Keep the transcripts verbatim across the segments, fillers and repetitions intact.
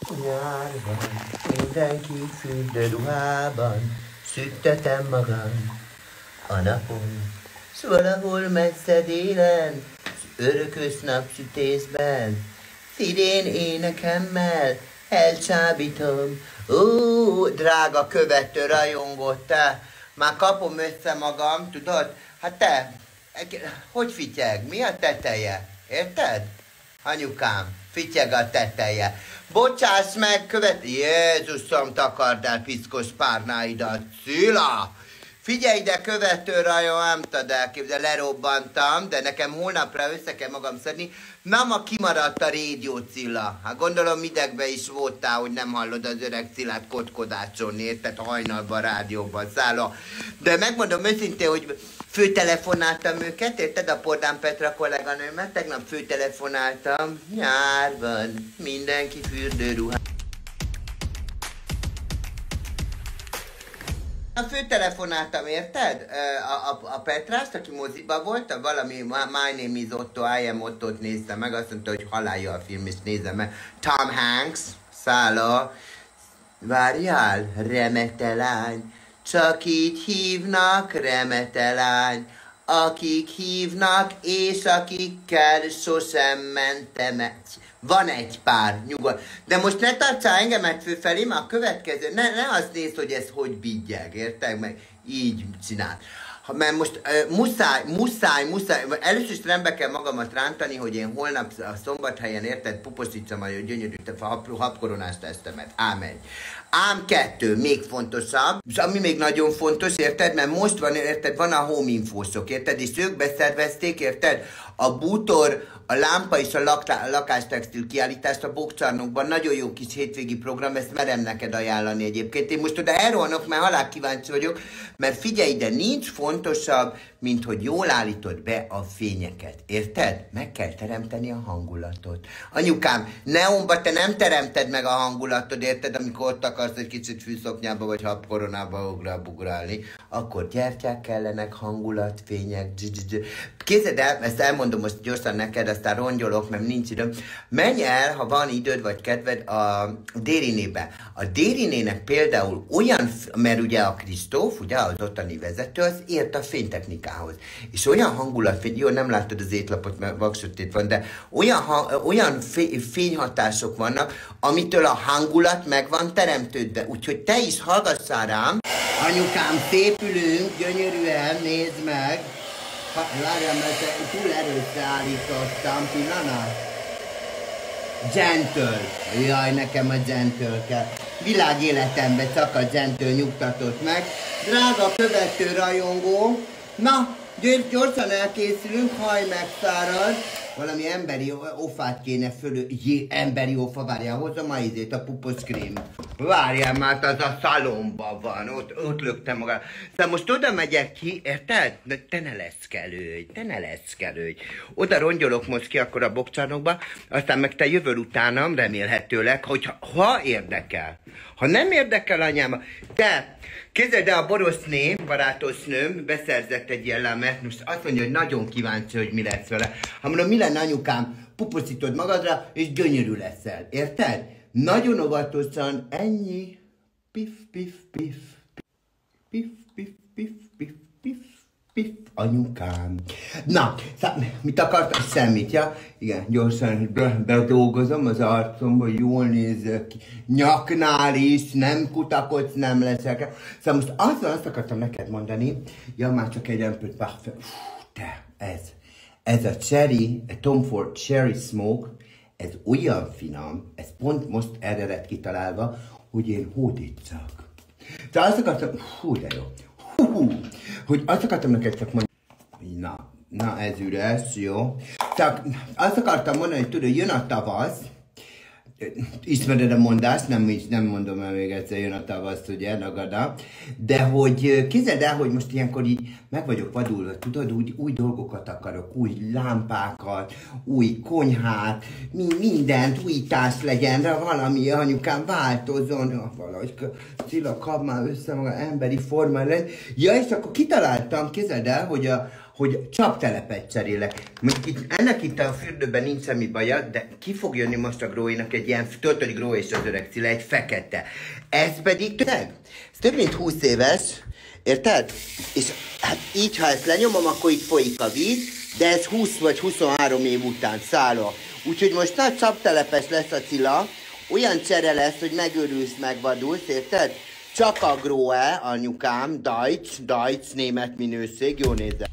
Nyárban mindenki fürdőruhában, szüktetem magam a napon. S valahol messze délen, s örökös napsütésben, szirén énekemmel elcsábítom. Ó, drága követő rajongó, te, már kapom össze magam, tudod? Hát te, hogy fityeg? Mi a teteje? Érted? Anyukám, fityeg a teteje. Bocsáss meg, követ... Jézusom, takard el piszkos párnáidat, Cilla! Figyelj ide, követő rajó, nem tudod elképzelni, lerobbantam, de nekem holnapra össze kell magam szedni. Na, ma kimaradt a rédió, Cilla. Hát gondolom idegbe is voltál, hogy nem hallod az öreg Cillát kotkodácsolni, érted? Hajnalban, rádióban szálló. De megmondom őszintén, hogy főtelefonáltam őket, érted? A Pordán Petra kolléganőmet, tegnap főtelefonáltam. Nyárban mindenki fürdőruhában. A főtelefonáltam, érted? A, a, a Petrást, aki moziba volt, valami My Name is Otto, I am Otto-t néztem meg, azt mondta, hogy halálja a film, és nézem meg. Tom Hanks, Szála, várjál, remete lány, csak így hívnak, remete lány, akik hívnak, és akikkel sosem mentem el. Van egy pár, nyugodt. De most ne tartsál engemet főfelé, mert a következő, ne, ne azt nézd, hogy ez hogy bigyeg, érted? Meg így csinál. Ha, mert most uh, muszáj, muszáj, muszáj, először is rendbe kell magamat rántani, hogy én holnap a Szombathelyen, érted, puposítsam a gyönyörű habkoronás testemet. Ámen. Ám kettő, még fontosabb, és ami még nagyon fontos, érted, mert most van, érted, van a home infósok, érted, és ők beszervezték, érted, a bútor, a lámpa és a laktá- lakástextil kiállítást a Bokcsarnokban, nagyon jó kis hétvégi program, ezt merem neked ajánlani egyébként. Én most oda elrohanok, mert halál kíváncsi vagyok, mert figyelj ide, nincs fontosabb, mint hogy jól állítod be a fényeket, érted? Meg kell teremteni a hangulatot. Anyukám, neonba te nem teremted meg a hangulatod, érted, amikor ott akarsz egy kicsit fűszoknyába vagy habkoronába ugrál-bugrálni, akkor gyertyák kellenek, hangulat, fények, Képzeld el, ezt elmondom most gyorsan neked, aztán rongyolok, mert nincs időm. Menj el, ha van időd vagy kedved, a Dérinébe. A Dérinének például olyan, mert ugye a Kristóf, ugye az ottani vezető, az ért a fénytechnikához. És olyan hangulat, jó, nem láttad az étlapot, mert vaksötét van, de olyan, olyan fényhatások vannak, amitől a hangulat meg van teremtődve. Úgyhogy te is hallgassál rám. Anyukám, szépülünk, gyönyörűen, nézd meg. Várjál, mert túl erős állítottam, pillanat. Gentle. Jaj, nekem a Gentle kell. Világéletemben csak a Gentle nyugtatott meg. Drága követő rajongó, na, gyorsan elkészülünk, haj megszárad. Valami emberi ofát kéne fölő... Jé, emberi ofa, várjál, hozzam a izét, a puposzkrém. Várjál már, az a szalomban van, ott, ott löktem magam. Szóval most oda megyek ki, érted? De te ne leszkelődj, te ne leszkelődj. Oda rongyolok most ki akkor a Bokcsarnokba, aztán meg te jövöl utánam, remélhetőleg, hogyha ha érdekel. Ha nem érdekel anyám, te... Képzeld el, a Borosné, barátosnőm, beszerzett egy ilyen lemet, most azt mondja, hogy nagyon kíváncsi, hogy mi lesz vele. Ha mondom, mi lenne anyukám, puposzítod magadra, és gyönyörű leszel, érted? Nagyon óvatosan, ennyi, pif, pif, pif, pif, pif, pif, pif, pif, pif, anyukám. Na, mit akartam? Semmit, ja? Igen, gyorsan bedolgozom az arcomba, jól nézek ki. Nyaknál is, nem kutakodsz, nem leszek. Szóval most azt, azt akartam neked mondani, ja, már csak egy empőt parfum. Te, ez. Ez a Cherry, a Tom Ford Cherry Smoke, ez olyan finom, ez pont most erre lett kitalálva, hogy én hódítsak. Tehát azt akartam, hú, de jó. Hú, hú, hogy azt akartam neked csak mondani, na, na ez üres, jó. Csak azt akartam mondani, hogy tudod, jön a tavasz, ismered a mondást, nem, nem mondom el még egyszer, jön a tavasz, ugye, Nagada, de hogy képzeld el, hogy most ilyenkor így meg vagyok vadulva, tudod, úgy, új dolgokat akarok, új lámpákat, új konyhát, mi, mindent, újítás legyen, de valami, anyukám, változzon, valahogy Cilla, kap már össze maga emberi forma lenni. Ja, és akkor kitaláltam, képzeld el, hogy a hogy csaptelepet cserélek. Itt, ennek itt a fürdőben nincs semmi baja, de ki fog jönni most a Gróinak egy ilyen, tudod, hogy Gró és az öreg Cilla, egy fekete. Ez pedig tényleg, ez több mint húsz éves, érted? És hát így, ha ezt lenyomom, akkor itt folyik a víz, de ez húsz vagy huszonhárom év után szálló. Úgyhogy most nagy csaptelepes lesz a Cilla, olyan csere lesz, hogy megőrülsz, megvadulsz, érted? Csak a Groe, anyukám, Deutsch, Deutsch, német minőség, jó nézze.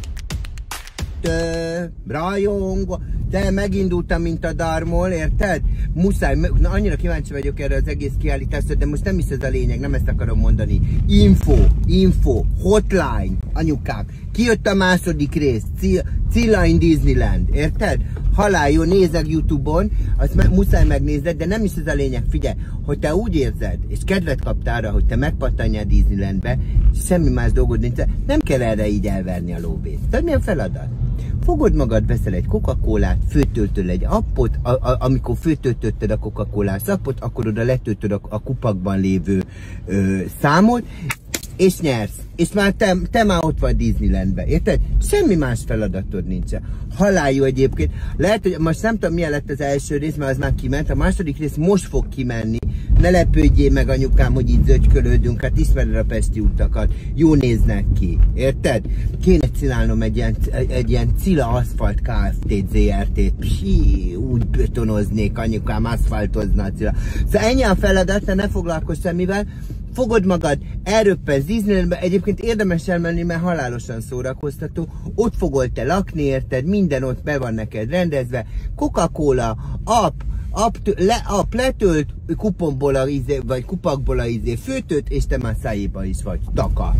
Te, rajong, te megindultam, mint a Darmol, érted? Muszáj, na, annyira kíváncsi vagyok erre az egész kiállításra, de most nem is ez a lényeg, nem ezt akarom mondani. Info, info, hotline, anyukám. Kijött a második rész, Cilla in Disneyland, érted? Halál jó, nézek YouTube-on, azt me muszáj megnézned, de nem is ez a lényeg. Figyelj, hogy te úgy érzed, és kedvet kaptál arra, hogy te megpattanjál Disneylandbe, semmi más dolgod nincs, nem kell erre így elverni a lóvét. Tehát milyen feladat? Fogod magad, veszel egy Coca-Colát, főtöltöl egy appot, a, a, amikor főtöltötted a Coca-Colás appot, akkor oda letöltöd a, a kupakban lévő ö, számot, és nyersz. És már te, te már ott vagy Disneylandben, érted? Semmi más feladatod nincsen. Halál jó egyébként. Lehet, hogy most nem tudom, milyen lett az első rész, mert az már kiment. A második rész most fog kimenni. Ne lepődjél meg, anyukám, hogy így zögykölődünk. Hát ismered a pesti utakat. Jó néznek ki. Érted? Kéne csinálnom egy ilyen, egy ilyen Cilla Aszfalt Kft. zé er té-t. Psi, úgy betonoznék, anyukám, aszfaltozna a Cilla. Szóval ennyi a feladat, ne foglalkozz semmivel. Fogod magad, elröppensz Disneylandbe, egyébként érdemes elmenni, mert halálosan szórakoztató. Ott fogol te lakni, érted, minden ott be van neked rendezve. Coca-Cola, app, app, le, app letölt, kuponból a izé, vagy kupakból a izé főtöt, és te már szájéba is vagy. Taka.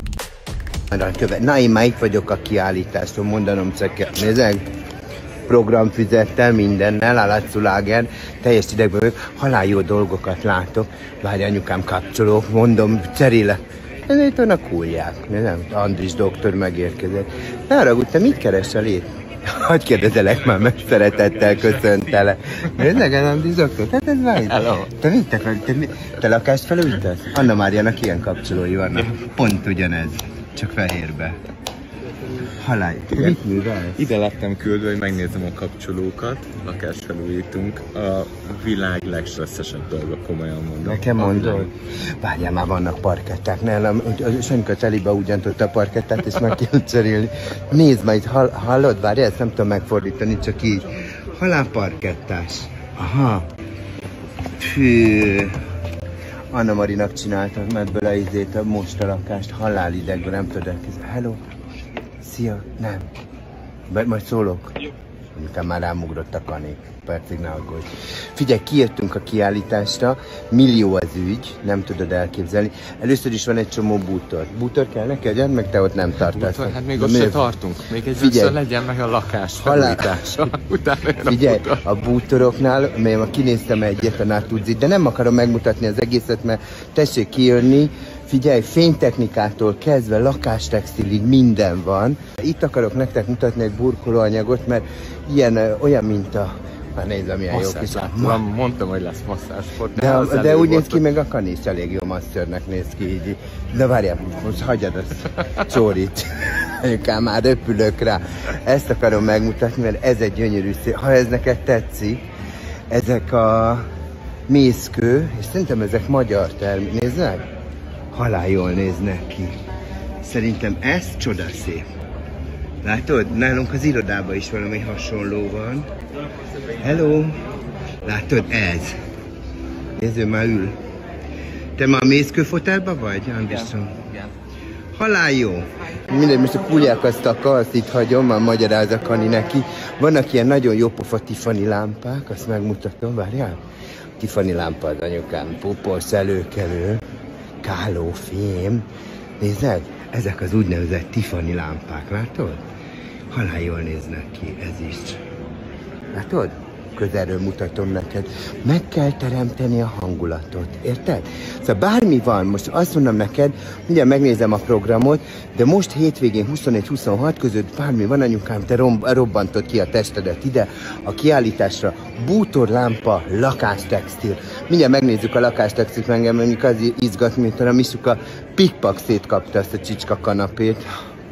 Na, én már itt vagyok a kiállításon, mondanom csak, nézzek. Programfüzettel, mindennel, Alatszulagen, teljes idegben vagyok, halál jó dolgokat látok. Várj, anyukám, kapcsolók, mondom, cserélek. Ez itt a kúlják, nem? Andris doktor megérkezett. Ne haragudj, te mit keresel itt? Hogy kérdezelek már, meg szeretettel köszöntele. Nézzek, Andris doktor, tehát ez vagy? Hello. Te mit te, te, te lakást felújítasz? Anna Máriának ilyen kapcsolói vannak. Pont ugyanez, csak fehérbe. Halál. Mit művelsz? Ide lettem küldve, hogy megnézem a kapcsolókat, lakást felújítunk. A világ legstresszesebb dolga, komolyan mondom. Nekem mondod? Várjál, már vannak parketták nálam. Sanyka telibe úgy öntötte a parkettát, és meg kell cserélni. Nézd majd, hall, hallod? Várjál, ezt nem tudom megfordítani, csak így. Halál parkettás. Aha. Fű. Anna Marinak csináltam ebből a izét, a most a lakást, halál idegben, nem tudod elkezdeni. Hello. Szia, nem. Be, majd szólok. Jó. Amikor már rámugrott a kanék. Percig ne aggódj. Figyelj, kijöttünk a kiállításra, millió az ügy, nem tudod elképzelni. Először is van egy csomó bútor. Bútor kell neked, meg te ott nem tartasz. Bútor, hát még ott se tartunk. Még egy összör legyen meg a lakás felújítása. Figyelj, a bútoroknál, mert ma kinéztem egyet a Natuzzi, de nem akarom megmutatni az egészet, mert tessék kijönni. Figyelj, fénytechnikától kezdve lakástextilig minden van. Itt akarok nektek mutatni egy burkolóanyagot, mert ilyen, olyan, mint a... Már nézd, milyen jó kis... Ma... Mondtam, hogy lesz masszásport. De, de, de úgy néz ki, meg a kanisz elég jó masszörnek néz ki így. De várjál, most hagyjad azt csórit. Anyukám, már röpülök rá. Ezt akarom megmutatni, mert ez egy gyönyörű szép. Ha ez neked tetszik, ezek a mészkő, és szerintem ezek magyar termék. Nézd meg! Halál jól néznek ki. Szerintem ez csodaszép. Látod? Nálunk az irodában is valami hasonló van. Hello! Látod? Ez. Nézző, már ül. Te már a mészkőfotelba vagy, Anderson? Igen. Halál jó. Mindegy, most a kuliák azt akar, azt itt hagyom, már magyarázak Ani neki. Vannak ilyen nagyon jó pofa Tiffany lámpák, azt megmutatom, várjál. Tiffany lámpa az anyukám, popolsz előkelő. Kálófém. Nézed? Ezek az úgynevezett Tiffany lámpák, látod? Halál jól néznek ki, ez is. Látod? Közelről mutatom neked. Meg kell teremteni a hangulatot, érted? Szóval bármi van, most azt mondom neked, mindjárt megnézem a programot, de most hétvégén huszonegy huszonhat között bármi van, anyukám, te robbantod ki a testedet ide, a kiállításra, bútorlámpa, lakástextil. Mindjárt megnézzük a lakástextilt, engem mondjuk az izgat, mint a Misuka pikpak szétkapta azt a csicska kanapét.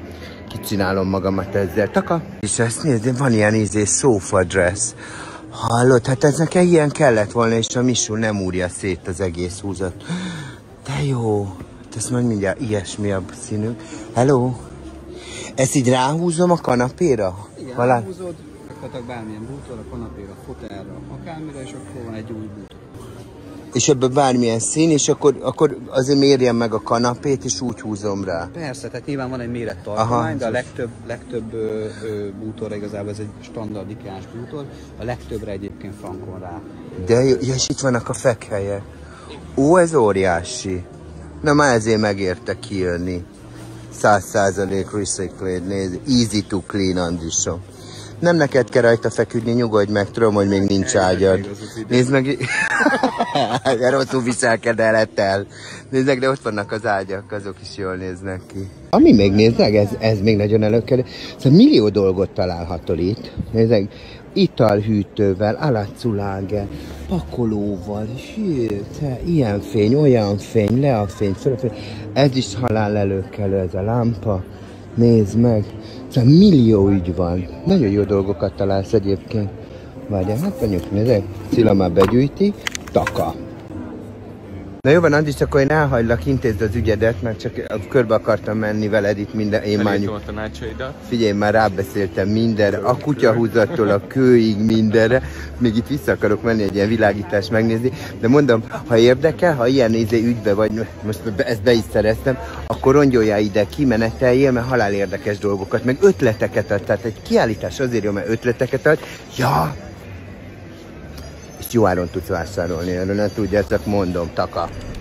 Kicsinálom magamat ezzel. Taka. És ezt nézd, van ilyen izé sofa dress. Hallod? Hát ez nekem ilyen kellett volna, és a Misú nem úrja szét az egész húzat. De jó. Hát ezt majd mindjárt ilyesmi a színű. Hello. Ezt így ráhúzom a kanapéra? Igen, Valá... ráhúzod, rakhatok bármilyen bútorra, kanapéra, fotelra, akármire, és akkor van egy új bútor. És ebből bármilyen szín, és akkor, akkor azért mérjem meg a kanapét, és úgy húzom rá. Persze, tehát nyilván van egy mérettartomány, de a legtöbb, legtöbb ö, ö, bútorra igazából ez egy standard ikás bútor, a legtöbbre egyébként frankon rá. De jó, ja, és itt vannak a fekhelyek. Ó, ez óriási. Na már ezért megérte kijönni. száz százalék recycled, nézd, easy to clean, Andrisom. Nem neked kell rajta feküdni, nyugodj meg, tudom, hogy még nincs ágyad. Nézd meg, rosszul viselkedett el. Nézd meg, de ott vannak az ágyak, azok is jól néznek ki. Ami még nézd meg, ez, ez még nagyon előkerül. Szóval millió dolgot találhatol itt. Nézd meg, italhűtővel, alaculáge, pakolóval, hű, te, ilyen fény, olyan fény, le a fény, föl a fény. Ez is halál előkelő, ez a lámpa. Nézd meg. Szóval millió ügy van. Nagyon jó dolgokat találsz egyébként. Várjál, hát mondjuk, nézd, Cilla már begyűjti. Taka. Na jó van, Andis, akkor én elhagylak, intézd az ügyedet, mert csak körbe akartam menni veled itt minden. Én már, figyelj, már rábeszéltem mindenre, a kutyahúzattól a kőig mindenre. Még itt vissza akarok menni egy ilyen világítást megnézni. De mondom, ha érdekel, ha ilyen izé ügybe vagy, most ezt be is szereztem, akkor rongyoljál ide, kimeneteljél, mert halál érdekes dolgokat, meg ötleteket ad. Tehát egy kiállítás azért jó, mert ötleteket ad. Ja! És jó áron tudsz vásárolni, erről nem tudjátok, mondom, Taka.